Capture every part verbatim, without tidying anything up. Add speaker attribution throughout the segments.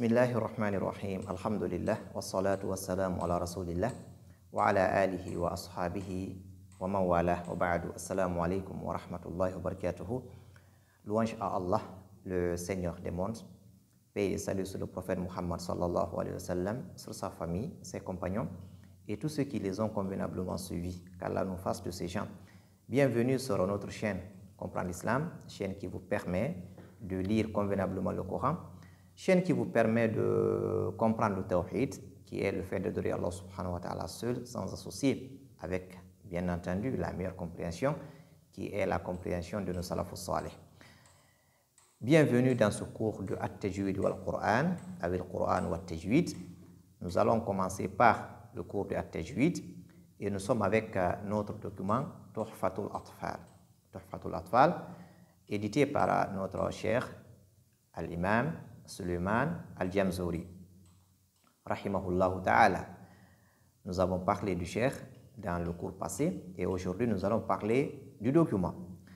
Speaker 1: Bismillahirrahmanirrahim. Alhamdulillah. Wassalatu wassalamu ala rasulillah. Wa ala alihi wa ashabihi wa man wala wa ba'du. Assalamu alaikum wa rahmatullahi wa barakatuhu. Louange à Allah, le Seigneur des mondes. Paix et salut sur le prophète Muhammad sallallahu alayhi wa sallam, sur sa famille, ses compagnons et tous ceux qui les ont convenablement suivis. Qu'Allah nous fasse de ces gens. Bienvenue sur notre chaîne Comprendre l'Islam, chaîne qui vous permet de lire convenablement le Coran, chaîne qui vous permet de comprendre le tawhid, qui est le fait d'adorer Allah subhanahu wa ta'ala seul, sans associer, avec bien entendu la meilleure compréhension, qui est la compréhension de nos salafus salih. Bienvenue dans ce cours de At-Tajwid wal Qur'an, avec le Qur'an wa At-Tajwid. Nous allons commencer par le cours de At-Tajwid et nous sommes avec notre document Tuhfatul Atfal. Tuhfatul Atfal, édité par notre cher Al-Imam Suleiman Al-Jamzouri, rahimahullah ta'ala. Nous avons parlé du cheikh dans le cours passé et aujourd'hui nous allons parler du document.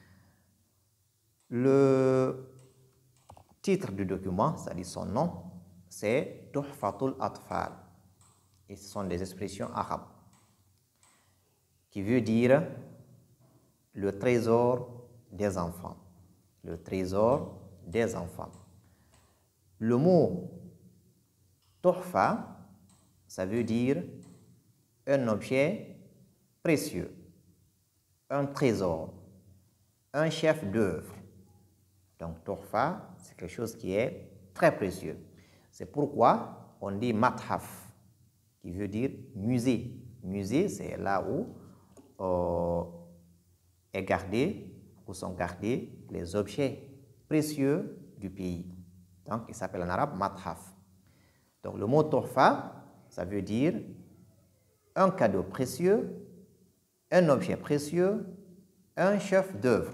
Speaker 1: Le titre du document, c'est-à-dire son nom, c'est Tuhfatul Atfal. Et ce sont des expressions arabes qui veut dire le trésor des enfants. Le trésor des enfants. Le mot Tuhfa, ça veut dire un objet précieux, un trésor, un chef d'œuvre. Donc Tuhfa, c'est quelque chose qui est très précieux. C'est pourquoi on dit Mathaf, qui veut dire musée. Musée, c'est là où euh, est gardé, où sont gardés les objets précieux du pays. Donc, il s'appelle en arabe Mathaf. Donc, le mot Tuhfa, ça veut dire un cadeau précieux, un objet précieux, un chef d'œuvre.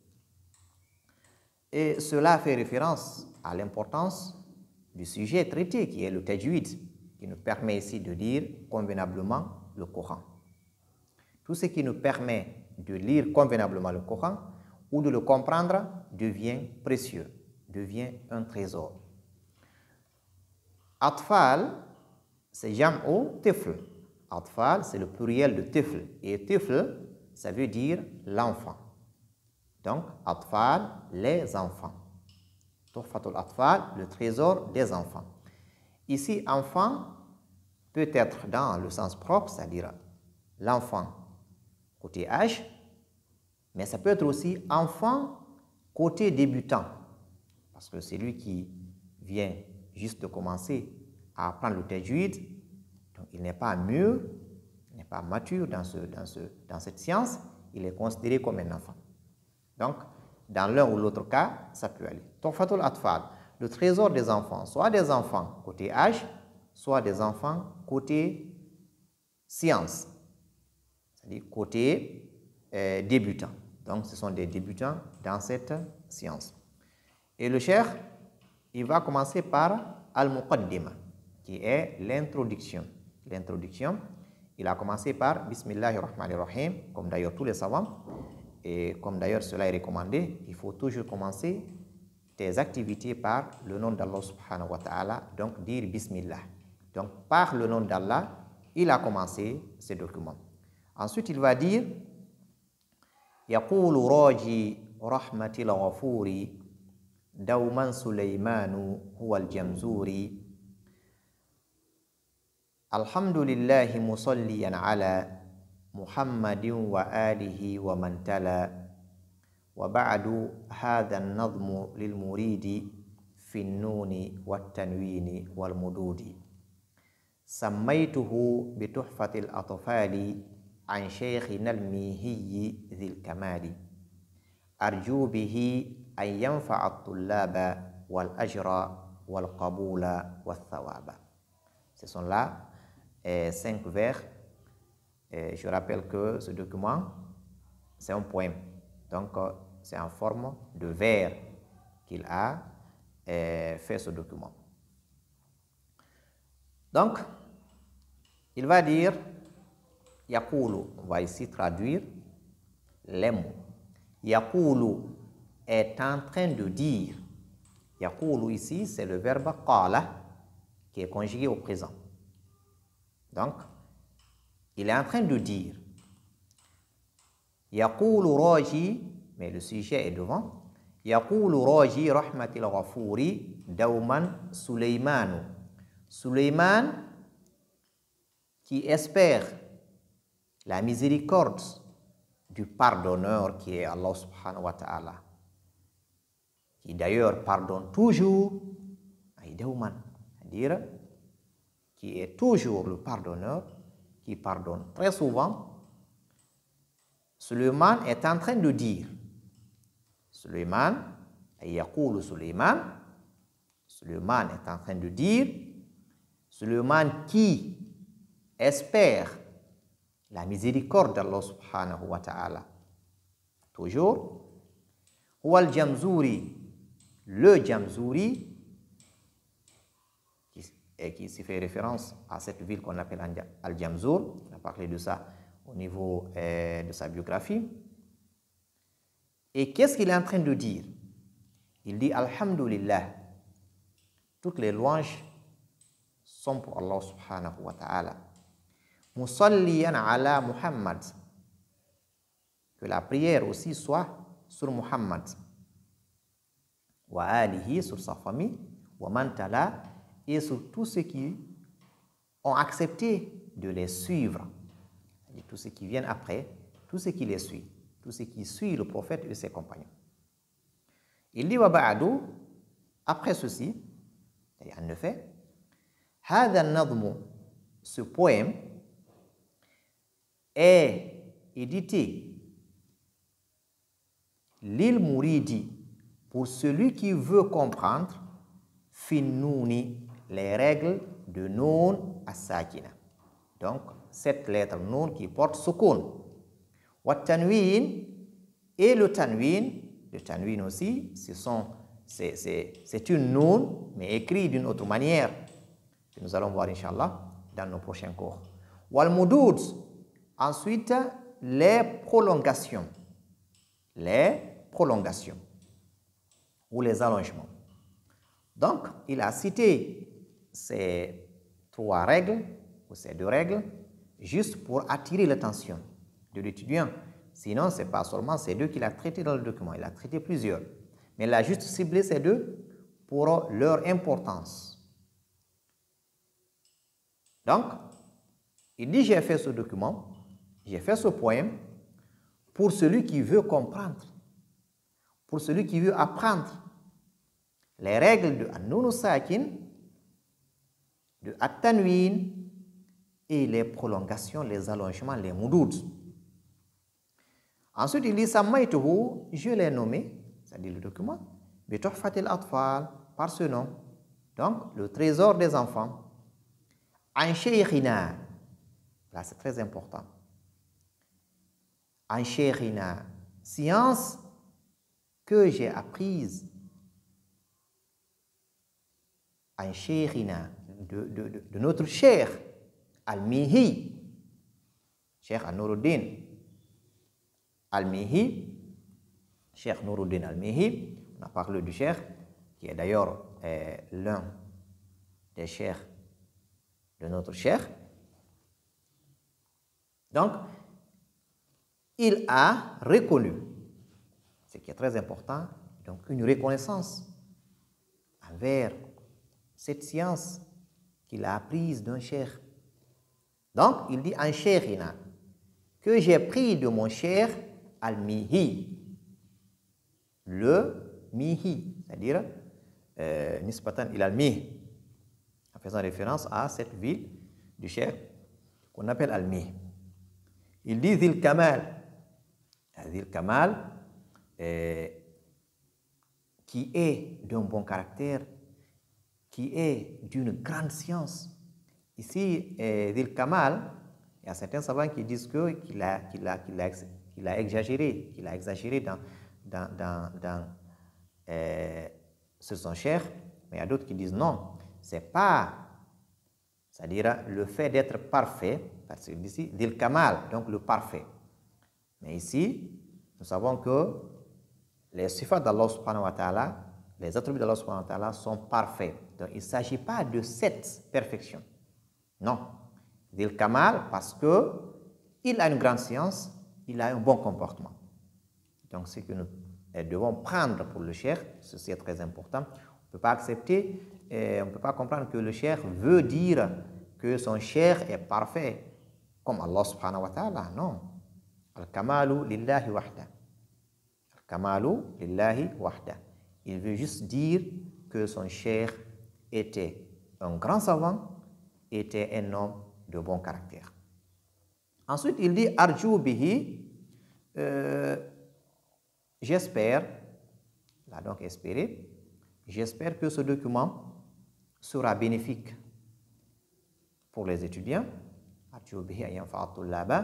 Speaker 1: Et cela fait référence à l'importance du sujet traité, qui est le tajwid, qui nous permet ici de lire convenablement le Coran. Tout ce qui nous permet de lire convenablement le Coran ou de le comprendre devient précieux, devient un trésor. Atfal, c'est jam'u tifl. Atfal, c'est le pluriel de tifl. Et tifl, ça veut dire l'enfant. Donc, atfal, les enfants. Tuhfatul atfal, le trésor des enfants. Ici, enfant peut être dans le sens propre, c'est-à-dire l'enfant côté âge, mais ça peut être aussi enfant côté débutant, parce que c'est lui qui vient juste de commencer à apprendre le tajwid, donc il n'est pas mûr, il n'est pas mature dans, ce, dans, ce, dans cette science, il est considéré comme un enfant. Donc, dans l'un ou l'autre cas, ça peut aller. Tuhfatul Atfal, le trésor des enfants, soit des enfants côté âge, soit des enfants côté science, c'est-à-dire côté euh, débutant. Donc, ce sont des débutants dans cette science. Et le cheikh, il va commencer par Al-Muqaddima, qui est l'introduction. L'introduction, il a commencé par Bismillahirrahmanirrahim, comme d'ailleurs tous les savants, et comme d'ailleurs cela est recommandé, il faut toujours commencer tes activités par le nom d'Allah subhanahu wa ta'ala, donc dire Bismillah. Donc, par le nom d'Allah, il a commencé ce document. Ensuite, il va dire Yaqulu raji rahmatil ghafuri dawman Sulaymanu huwa al-Jamzuri Alhamdulillahi musalliyan ala Muhammadin wa alihi wa man tala wa ba'du hadha an-nadhmu lil muridi fi an-nuni wat tanwini wal mududi sammaytuhu bi tuhfatil atfali an shaykhina al-mihiyyi dhil kamali arju bihi an yanfa'a at-tullaba wal ajra wal qabula wath thawaba. Ce sont là eh, cinq vers. Et je rappelle que ce document, c'est un poème. Donc, c'est en forme de vers qu'il a eh, fait ce document. Donc, il va dire Yaqulu, on va ici traduire les mots. Yaqulu est en train de dire. Yaqulu ici, c'est le verbe qala qui est conjugué au présent. Donc, il est en train de dire Yaqulu raji, mais le sujet est devant. Yaqulu raji rahmatil ghafuri dauman Suleymanu. Suleiman qui espère la miséricorde du pardonneur qui est Allah subhanahu wa ta'ala, qui d'ailleurs pardonne toujours, c'est-à-dire qui est toujours le pardonneur, qui pardonne très souvent. Suleiman est en train de dire, Suleiman, yaqulu Suleiman, Suleiman est en train de dire, Suleiman qui espère la miséricorde d'Allah subhanahu wa ta'ala. Toujours, Huwa al-Jamzuri, le Jamzuri, qui, et qui s'y fait référence à cette ville qu'on appelle Al-Jamzour. On a parlé de ça au niveau euh, de sa biographie. Et qu'est-ce qu'il est en train de dire? Il dit Alhamdulillah, toutes les louanges sont pour Allah subhanahu wa ta'ala. Musalliyan ala Muhammad, que la prière aussi soit sur Muhammad, wa alihi, sur sa famille, wa man tala, et sur tous ceux qui ont accepté de les suivre, et tous ceux qui viennent après, tous ceux qui les suivent, tous ceux qui suivent le prophète et ses compagnons. Il dit wa ba'du, après ceci, et en effet, hadha an-nadhmu, ce poème est édité Lil Mouridi, pour celui qui veut comprendre Finnouni, les règles de Noun as-Sakina. Donc, cette lettre Noun qui porte Sukun. Wa Tanwin, et le Tanwin, le Tanwin aussi, c'est une Noun, mais écrit d'une autre manière, que nous allons voir, Inch'Allah, dans nos prochains cours. Wal Moudoud, ensuite, les prolongations. Les prolongations ou les allongements. Donc, il a cité ces trois règles ou ces deux règles juste pour attirer l'attention de l'étudiant. Sinon, ce n'est pas seulement ces deux qu'il a traités dans le document, il a traité plusieurs. Mais il a juste ciblé ces deux pour leur importance. Donc, il dit, j'ai fait ce document, j'ai fait ce poème pour celui qui veut comprendre, pour celui qui veut apprendre les règles de An-Nun Sakin, de At-Tanwin et les prolongations, les allongements, les moudoud. Ensuite, il dit Sammaïtuhu, je l'ai nommé, c'est-à-dire le document, bi Tuhfatil Atfal, par ce nom, donc le trésor des enfants. An Shaykhina, là c'est très important. An Shaykhina, science que j'ai apprise. An Shaykhina, de, de, de, de notre cheikh Al-Mihi, Cheikh Al-Nuruddin Al-Mihi, Cheikh Nuruddin Al-Mihi, on a parlé du cheikh, qui est d'ailleurs euh, l'un des cheikhs de notre cheikh. Donc, il a reconnu, ce qui est très important, donc une reconnaissance envers cette science qu'il a apprise d'un cheikh. Donc, il dit en cheikhina, que j'ai pris de mon cheikh al-Mihi, le Mihi, c'est-à-dire euh, Nisbatan il al-Mihi, en faisant référence à cette ville du cheikh qu'on appelle al-Mihi. Il dit Zil Kamal, Zil Kamal, euh, qui est d'un bon caractère, qui est d'une grande science. Ici, euh, Zil Kamal, il y a certains savants qui disent que qu'il a, qu'il a, qu'il a, qu'il a exagéré, qu'il a exagéré dans, dans, dans, dans euh, ce son cher, mais il y a d'autres qui disent non, c'est pas, c'est-à-dire le fait d'être parfait, parce que ici, Zil Kamal, donc le parfait. Mais ici, nous savons que les sifat d'Allah subhanahu wa ta'ala, les attributs d'Allah subhanahu wa ta'ala sont parfaits. Donc, il ne s'agit pas de cette perfection. Non. Dil Kamal parce qu'il a une grande science, il a un bon comportement. Donc, ce que nous devons prendre pour le cheikh, ceci est très important. On ne peut pas accepter, et on ne peut pas comprendre que le cheikh veut dire que son cheikh est parfait, comme Allah subhanahu wa ta'ala. Non. Al-Kamalu lillahi wahda. Al-Kamalu lillahi wahda. Il veut juste dire que son cheikh était un grand savant, était un homme de bon caractère. Ensuite, il dit Arju bihi, euh, j'espère, là donc espérer, j'espère que ce document sera bénéfique pour les étudiants. Arju bihi an yanfa'a tullaba.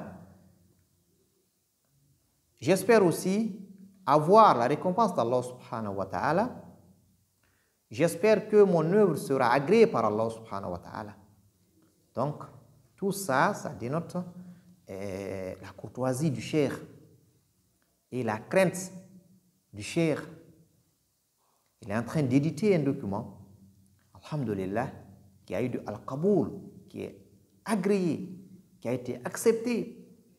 Speaker 1: J'espère aussi avoir la récompense d'Allah subhanahu wa ta'ala. J'espère que mon œuvre sera agréée par Allah subhanahu wa ta'ala. Donc, tout ça, ça dénote euh, la courtoisie du cheikh et la crainte du cheikh. Il est en train d'éditer un document, alhamdulillah, qui a eu de al-qaboul, qui est agréé, qui a été accepté.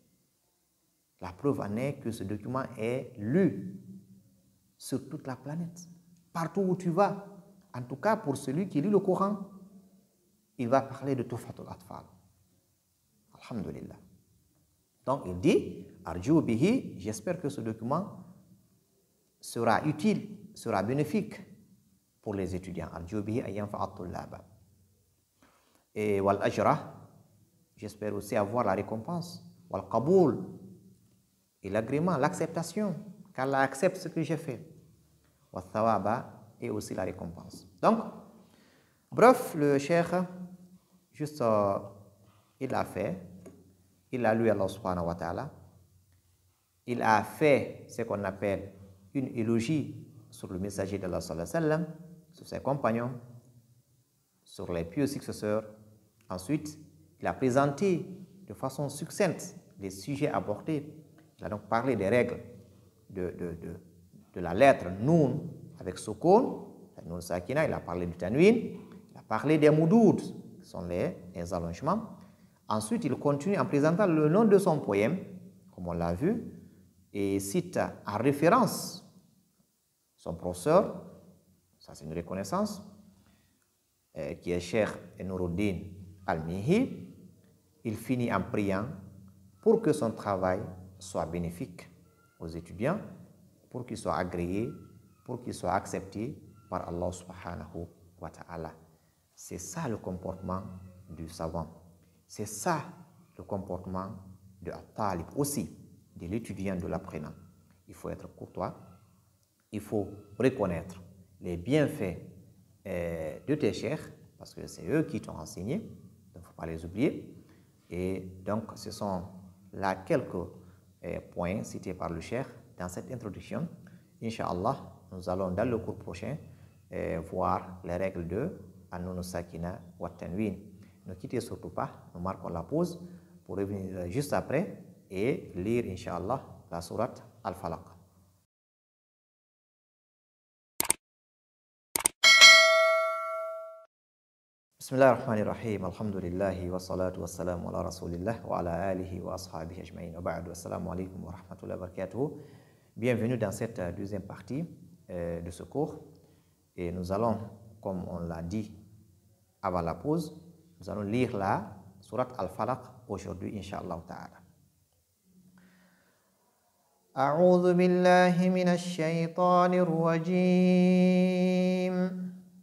Speaker 1: La preuve en est que ce document est lu sur toute la planète, partout où tu vas. En tout cas, pour celui qui lit le Coran, il va parler de Tuhfatul Atfal. Alhamdulillah. Donc, il dit, Arju bihi, j'espère que ce document sera utile, sera bénéfique pour les étudiants. Arju bihi an yanfa'a tullaba. Et wal ajra, j'espère aussi avoir la récompense. Wal qaboul, et l'agrément, l'acceptation, qu'Allah accepte ce que j'ai fait. Wal thawaba, et aussi la récompense. Donc, bref, le cheikh, juste, euh, il a fait, il a lu Allah subhanahu wa ta'ala, il a fait ce qu'on appelle une élogie sur le messager d'Allah sallallahu alayhi wa sallam, sur ses compagnons, sur les pieux successeurs. Ensuite, il a présenté de façon succincte les sujets abordés. Il a donc parlé des règles de, de, de, de la lettre Noun avec Sukun, Noun Sakina, il a parlé du Tanwin, il a parlé des Moudoud, qui sont les, les allongements. Ensuite, il continue en présentant le nom de son poème, comme on l'a vu, et cite en référence son professeur, ça c'est une reconnaissance, euh, qui est Cheikh Nuruddin Al-Mihi. Il finit en priant pour que son travail soit bénéfique aux étudiants, pour qu'il soit agréé, pour qu'il soit accepté par Allah subhanahu wa ta'ala. C'est ça le comportement du savant. C'est ça le comportement de At-Talib aussi, de l'étudiant, de l'apprenant. Il faut être courtois, il faut reconnaître les bienfaits euh, de tes cheikhs, parce que c'est eux qui t'ont enseigné, donc il ne faut pas les oublier. Et donc, ce sont là quelques euh, points cités par le cheikh dans cette introduction. Inch'Allah, nous allons dans le cours prochain euh, voir les règles de An-Nun Sakina wa Tanwin. Ne quittez surtout pas, nous marquons la pause pour revenir juste après et lire, Inch'Allah, la sourate Al-Falaq. Bismillah ar-Rahman ar-Rahim, alhamdulillahi wa salatu wa salamu ala rasulillah wa ala alihi wa ashabihi ajma'in wa ba'du. Assalamu alaikum wa rahmatullahi wa barakatuh. Bienvenue dans cette deuxième partie euh, de ce cours. Et nous allons, comme on l'a dit avant la pause, nous allons lire la sourate Al-Falaq aujourd'hui, Inch'Allah ta'ala. A'udhu billahi minash shaytanir rajim.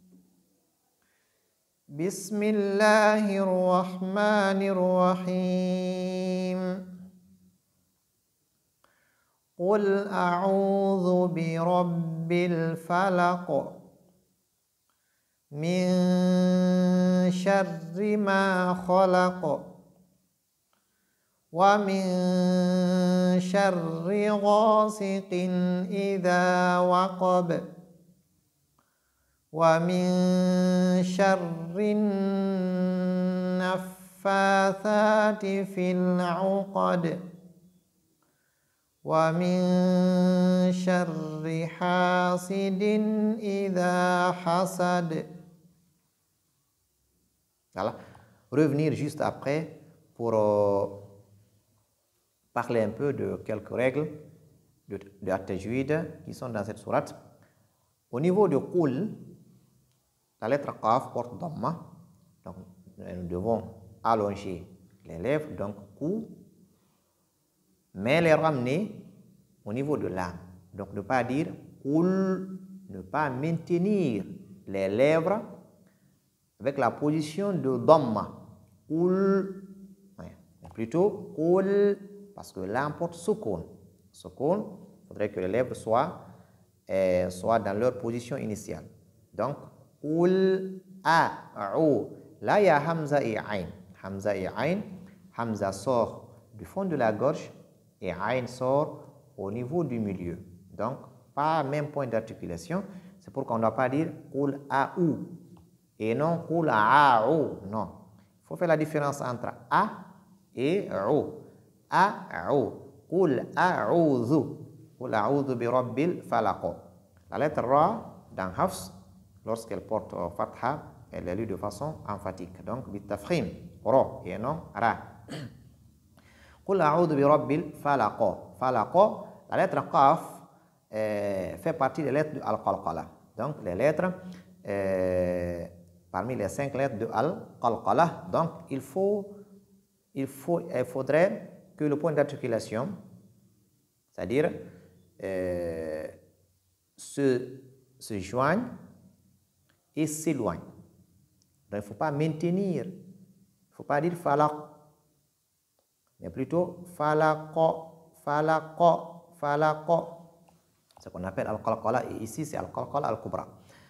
Speaker 1: Bismillahir rahmanir rahim. Qul a'udhu bi rabbil falaq min sharri ma khalaq wa min sharri ghasiqin idha waqab wa min sharri naffathati fil 'uqad wa min sharri hasidin idha hasad Voilà. Revenir juste après pour euh, parler un peu de quelques règles de, de at-tajwid qui sont dans cette sourate. Au niveau de Qul, la lettre Qaf porte Dhamma. Donc, nous devons allonger les lèvres, donc Qu, mais les ramener au niveau de l'âme. Donc, ne pas dire Qul, ne pas maintenir les lèvres avec la position de Dhamma. Qul, ouais, plutôt Qul, parce que l'âme porte Sukun. Sukun, il faudrait que les lèvres soient, euh, soient dans leur position initiale. Donc, Qul a'u. Là, il y a Hamza et Ain. Hamza et Ain. Hamza sort du fond de la gorge et Ain sort au niveau du milieu. Donc, pas même point d'articulation. C'est pourquoi on ne doit pas dire Qul a'u et non Qul a'u. Non. Il faut faire la différence entre A et U. A'u. Qul a'udhu. Qul a'udhu bi rabbil falaq. La lettre Ra dans Hafs, lorsqu'elle porte Fatha, elle est lue de façon emphatique. Donc, bitafkhim, Ra et non Ra. Qul a'udhu bi rabbil falaq. Falaq, la lettre Qaf euh, fait partie des lettres de Al-Qalqala. Donc, les lettres, euh, parmi les cinq lettres de Al-Qalqala. Donc, il faut, il faut, il faudrait que le point d'articulation, c'est-à-dire euh, se, se joigne et s'éloigne. Donc, il ne faut pas maintenir, il ne faut pas dire falaq, mais plutôt falaqo, falaqo, falaqo. C'est ce qu'on appelle al-qalqala, et ici c'est al-qalqala al-kubra.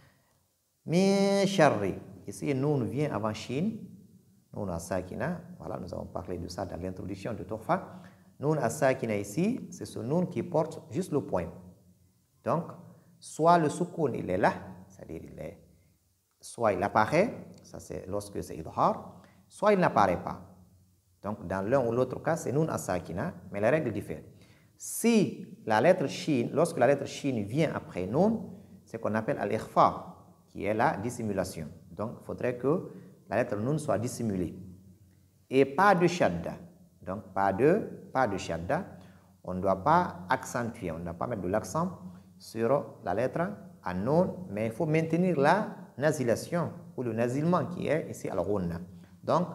Speaker 1: Min sharri, ici Noun vient avant Shin, Noun as-sakina, voilà, nous avons parlé de ça dans l'introduction de Tuhfa. Noun as-sakina ici, c'est ce Noun qui porte juste le point. Donc, soit le sukun il est là, c'est-à-dire il est, soit il apparaît, ça c'est lorsque c'est idhar, soit il n'apparaît pas. Donc, dans l'un ou l'autre cas, c'est Noun as-sakina, mais la règle diffère. Si la lettre Shin, lorsque la lettre Shin vient après Noun, c'est ce qu'on appelle al-ikhfa, qui est la dissimulation. Donc, il faudrait que la lettre Noun soit dissimulée. Et pas de shadda. Donc, pas de, pas de shadda. On ne doit pas accentuer, on ne doit pas mettre de l'accent sur la lettre à Noun, mais il faut maintenir la nasilation ou le nasilement qui est ici al-ghunna. Donc,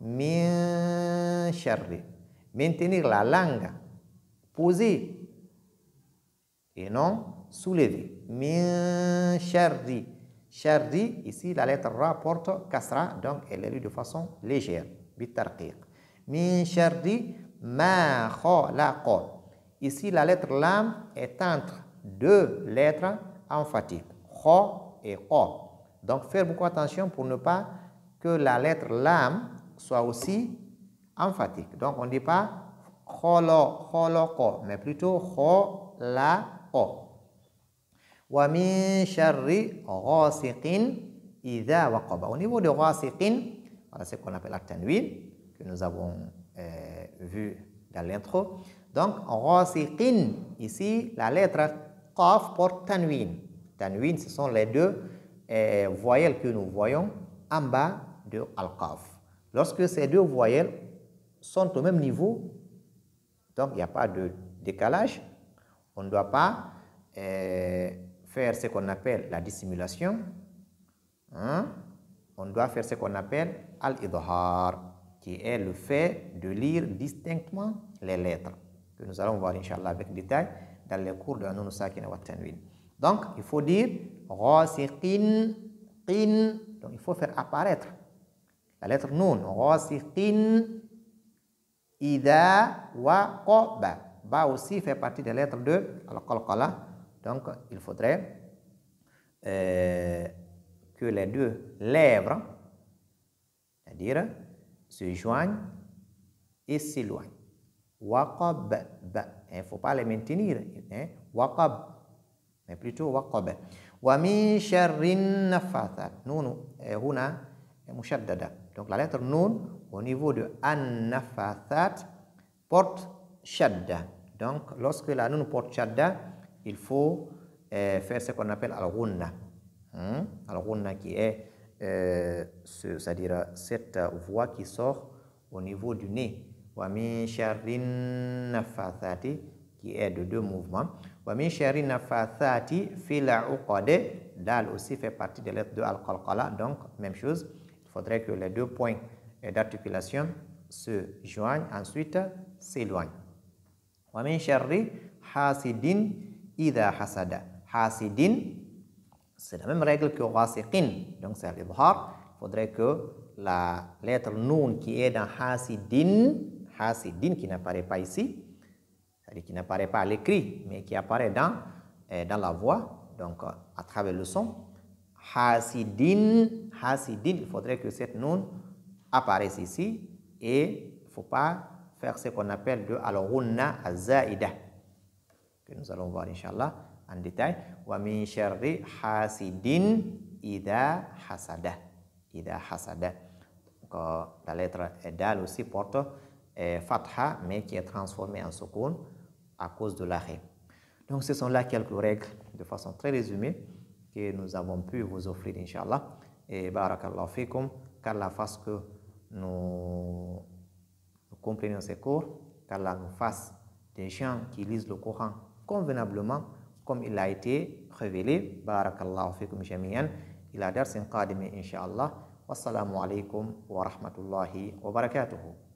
Speaker 1: min sharri. Maintenir la langue posée et non soulevée. Min sharri. Sharri, ici la lettre Ra porte kasra, donc elle est lue de façon légère. Bitarqiq. Min sharri ma khalaqa. Ici la lettre Lam est entre deux lettres emphatiques. Kha et Qa. Donc faire beaucoup attention pour ne pas que la lettre Lam soit aussi emphatique. Donc on ne dit pas Khala, khalaqa, mais plutôt khalaqa. Wa min sharri ghasiqin idha waqaba. Au niveau de ghasiqin, voilà ce qu'on appelle la tanwin, que nous avons euh, vu dans l'intro. Donc, ghasiqin, ici, la lettre qaf porte tanwin. Tanwin, ce sont les deux euh, voyelles que nous voyons en bas de al-qaf. Lorsque ces deux voyelles sont au même niveau, donc il n'y a pas de décalage, on ne doit pas euh, faire ce qu'on appelle la dissimulation, hein? On doit faire ce qu'on appelle al-idhar, qui est le fait de lire distinctement les lettres, que nous allons voir, Inch'Allah, avec détail dans les cours de Noun Sakina wa Tanwin. Donc, il faut dire ghasiqin, qin, donc il faut faire apparaître la lettre Noun, ghasiqin, idha waqaba. Ba aussi fait partie des lettres de al-qalqala. Donc, il faudrait euh, que les deux lèvres, c'est-à-dire se joignent et s'éloignent. Waqab, il ne faut pas les maintenir. Hein? Waqab, mais plutôt waqab. Wa min sharrin nafathat. Noun huna mushaddada. Donc la lettre Noun au niveau de an-nafathat porte shadda. Donc lorsque la Noun porte shadda, il faut euh, faire ce qu'on appelle al-ghunna. Hein? Al-ghunna qui est euh, c'est-à-dire cette voix qui sort au niveau du nez. Wa min sharrin naffathati, qui est de deux mouvements. Wa min sharrin naffathati fil uqad. Dal aussi fait partie des lettres de al-qalqala, donc même chose. Il faudrait que les deux points d'articulation se joignent, ensuite s'éloignent. Wa min sharri hasidin idha hasada. Hasidin, c'est la même règle que wasiqin, donc c'est l'idhar. Il faudrait que la lettre noun qui est dans hasidin, hasidin qui n'apparaît pas ici, c'est-à-dire qui n'apparaît pas à l'écrit, mais qui apparaît dans, euh, dans la voix, donc à travers le son. Hasidin, hasidin, il faudrait que cette noun apparaisse ici et il ne faut pas faire ce qu'on appelle de al-ghunna az-zaida, que nous allons voir Inch'Allah en détail. Wa min sharri hasidin idha hasada. Idha hasada. Donc, euh, la lettre dal aussi porte euh, fatha, mais qui est transformée en sukun à cause de l'arrêt. Donc, ce sont là quelques règles de façon très résumée que nous avons pu vous offrir, Inch'Allah. Et barakallahu fikum, qu'Allah fasse que nous, nous comprenions ces cours, qu'Allah nous fasse des gens qui lisent le Coran convenablement, comme il a été révélé. Barakallahu fikum jami'an. Ila darsin qadimi, Inch'Allah. Wassalamu alaikum wa rahmatullahi wa barakatuhu.